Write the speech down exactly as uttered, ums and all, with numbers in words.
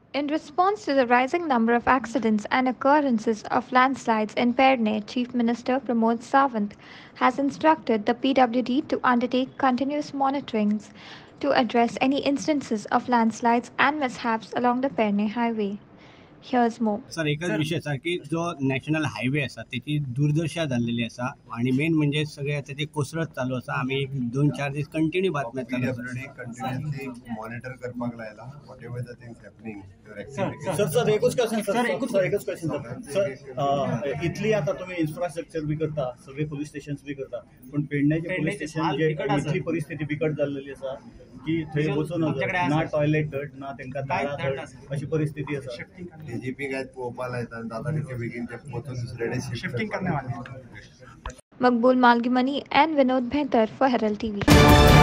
In response to the rising number of accidents and occurrences of landslides in Pernem, Chief Minister Pramod Sawant has instructed the P W D to undertake continuous monitorings to address any instances of landslides and mishaps along the Pernem Highway. Here's more. Sir एकच विषय असा की जो national highway असा त्याची दुर्दशा झालेली असा आणि मेन म्हणजे सगळे त्याची कोसळत चालू असा. आम्ही एक दोन चार दीस कंटिन्यू बातम्या चालू कंटिन्युअसली मॉनिटर करपाक लायला whatever the things happening. Sir sir एकूच क्वेश्चन सर एकूच सर एकच क्वेश्चन सर इतली आता तुम्ही इन्फ्रास्ट्रक्चर बी करता सगळे पोलीस स्टेशन्स बी करता पण पेडण्याचे पोलीस स्टेशन जे इतली परिस्थिती बिकट जाल्लेली आसा की थंय वचून ना टॉयलेट धड ना तांकां दारां धड अशी परिस्थिती आसा. डीजीपी काय पोवपाक लायता जाता तितके बेगीन ते वचून दुसरे शिफ्टिंग करने वाले. Maqbool Malgimani and Vinod Bhenter for Herald T V.